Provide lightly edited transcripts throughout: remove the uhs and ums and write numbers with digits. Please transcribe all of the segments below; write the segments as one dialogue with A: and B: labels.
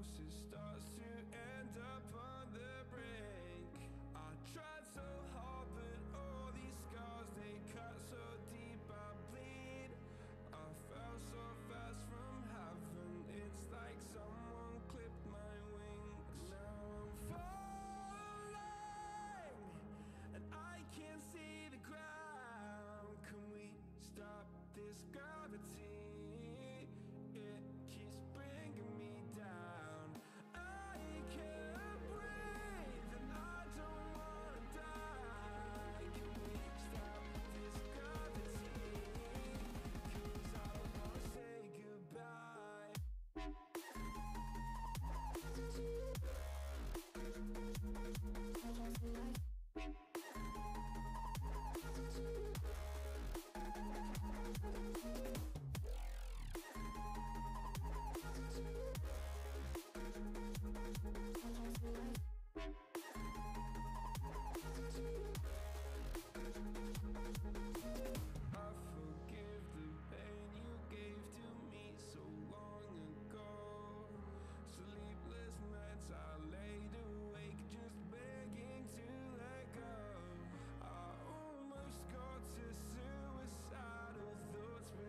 A: close, it starts to end up on the brink. I tried so hard, but all these scars, they cut so deep, I bleed. I fell so fast from heaven, it's like someone clipped my wings. Now I'm falling, and I can't see the ground. Can we stop this gravity? It keeps bringing me down. I can't breathe and I don't wanna die. Can we stop this gravity? 'Cause I don't wanna say goodbye. I laid awake just begging to let go. I almost got to suicidal thoughts.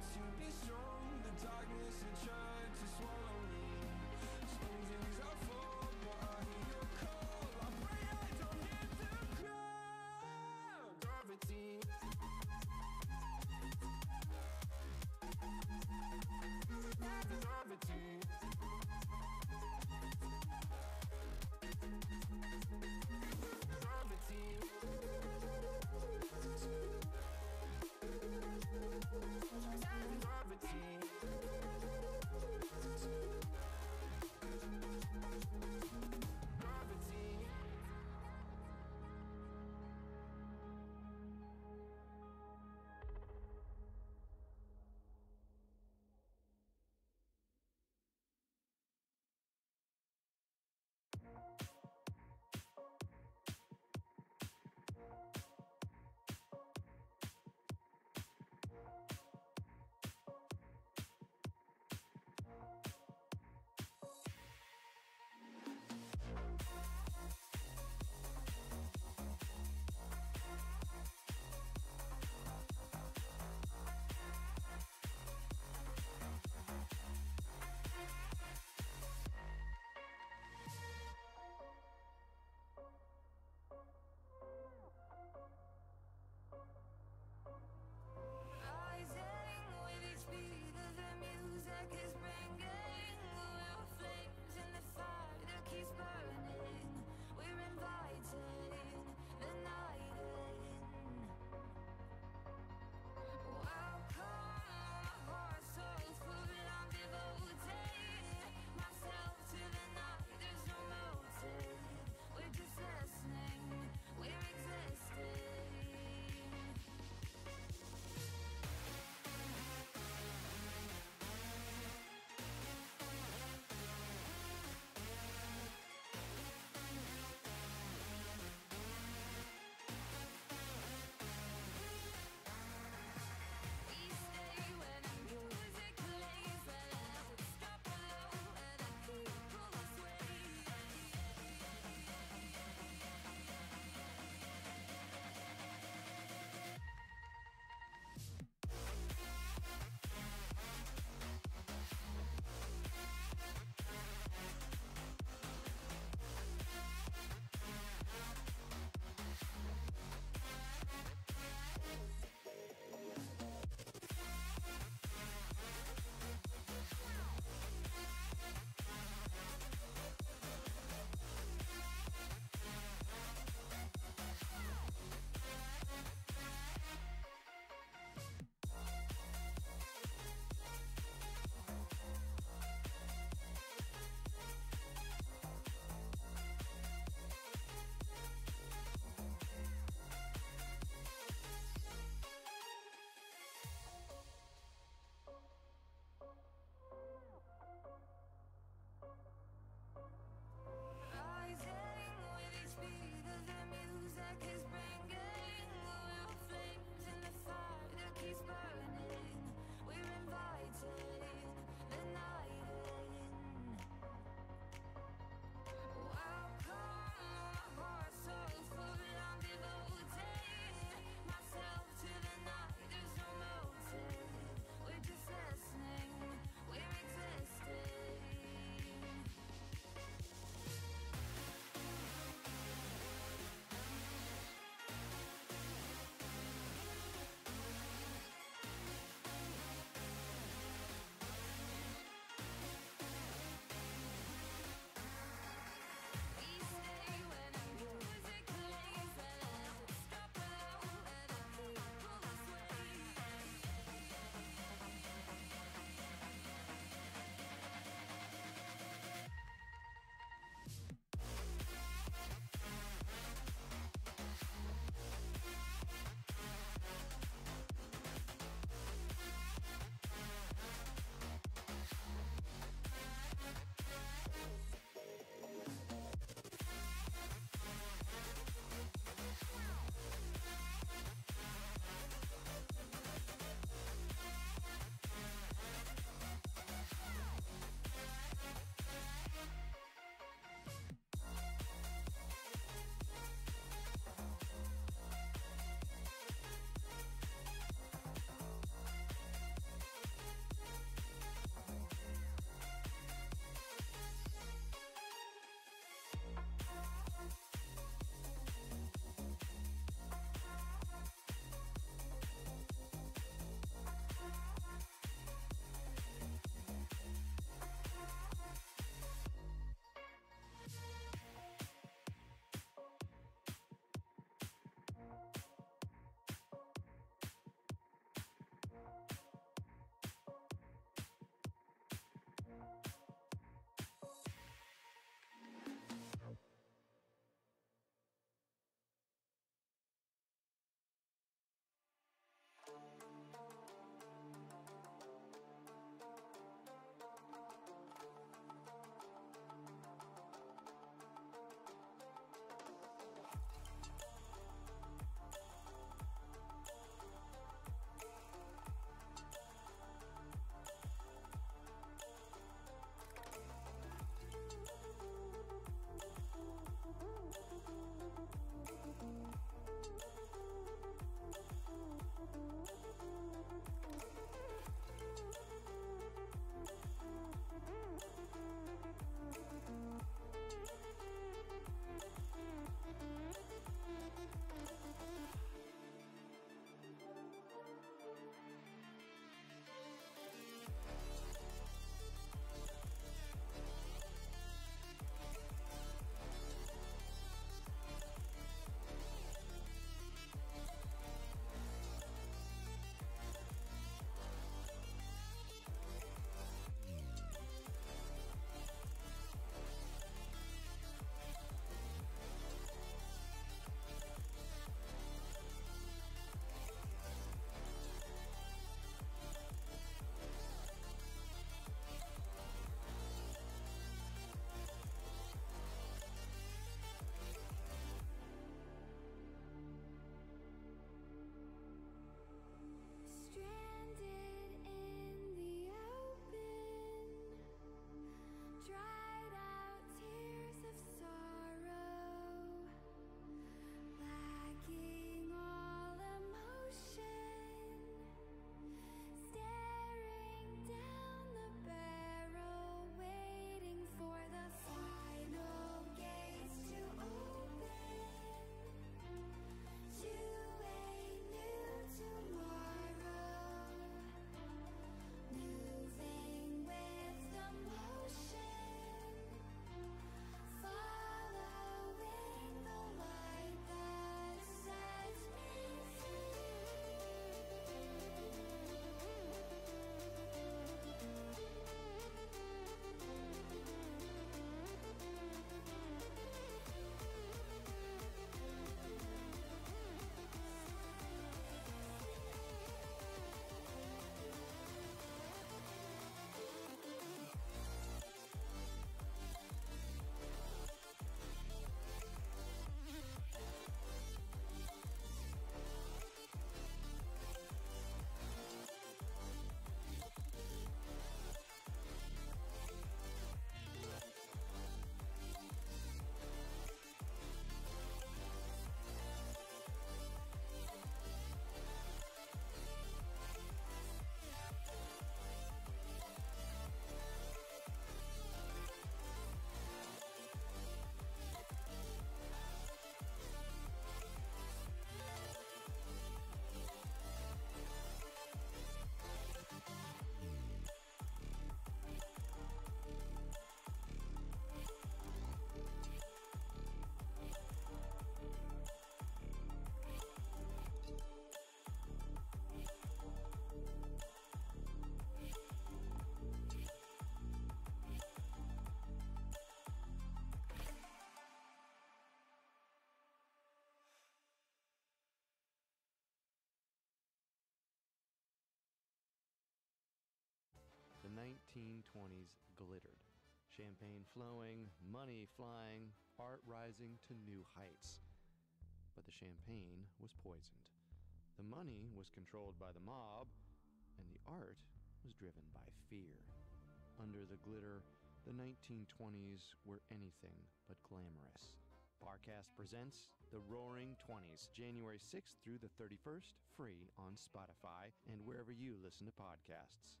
B: 1920s glittered. Champagne flowing, money flying, art rising to new heights. But the champagne was poisoned. The money was controlled by the mob, and the art was driven by fear. Under the glitter, the 1920s were anything but glamorous. Parcast presents The Roaring Twenties, January 6th through the 31st, free on Spotify and wherever you listen to podcasts.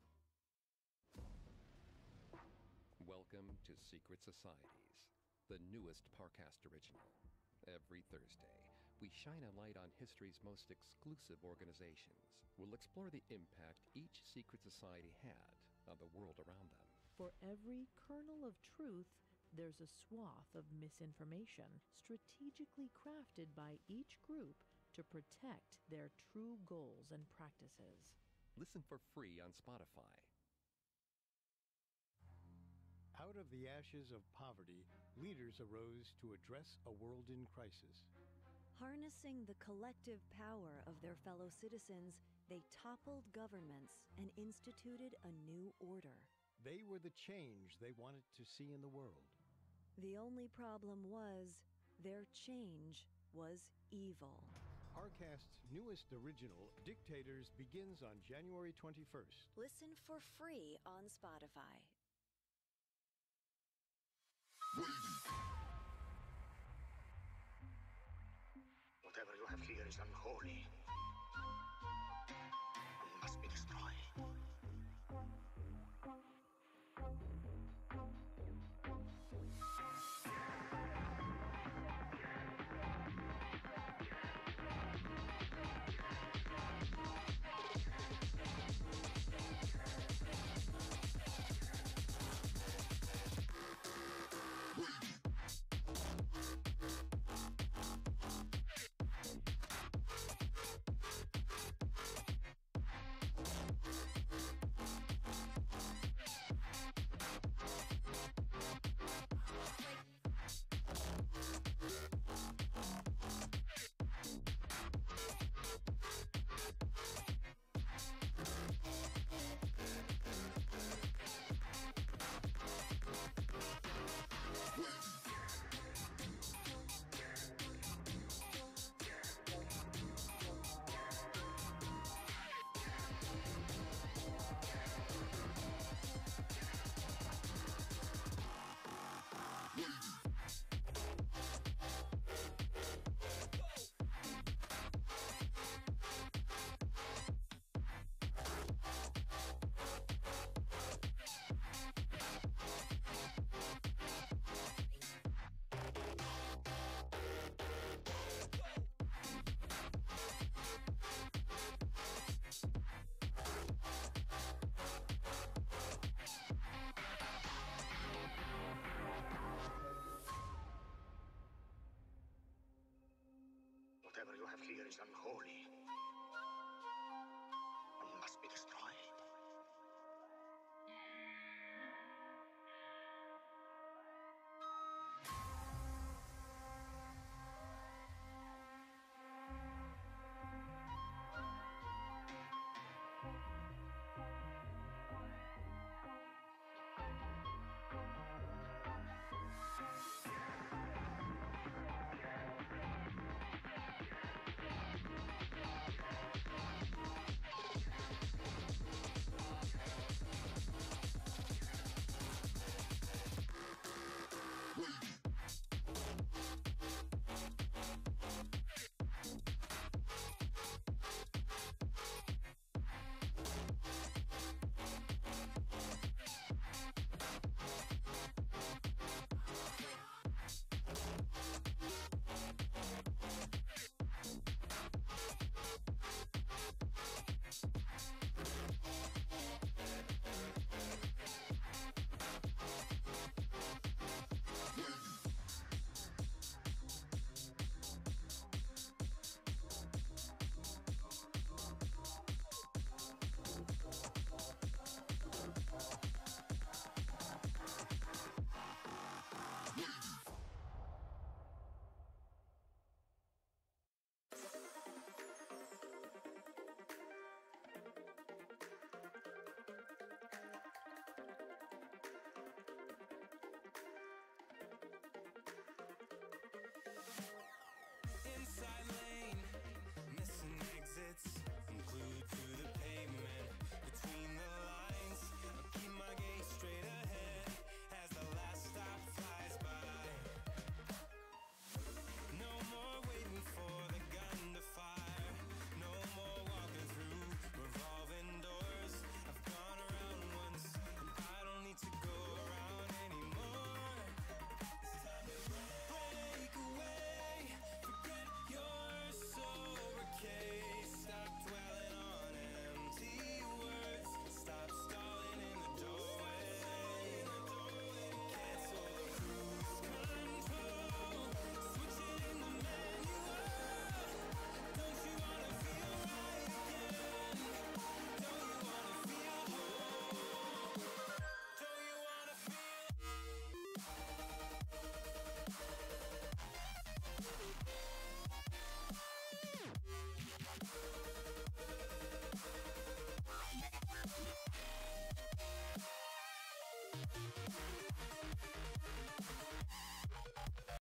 C: Welcome to Secret Societies, the newest Parcast original. Every Thursday, we shine a light on history's most exclusive organizations. We'll explore the impact each secret society had on the world around them.
D: For every kernel of truth, there's a swath of misinformation strategically crafted by each group to protect their true goals and practices.
C: Listen for free on Spotify.
E: Out of the ashes of poverty, leaders arose to address a world in crisis.
F: Harnessing the collective power of their fellow citizens, they toppled governments and instituted a new order.
E: They were the change they wanted to see in the world.
F: The only problem was, their change was evil.
E: Parcast's newest original, Dictators, begins on January 21st.
F: Listen for free on Spotify.
G: Whatever you have here is unholy and must be destroyed. Whatever you have here is unholy and must be destroyed.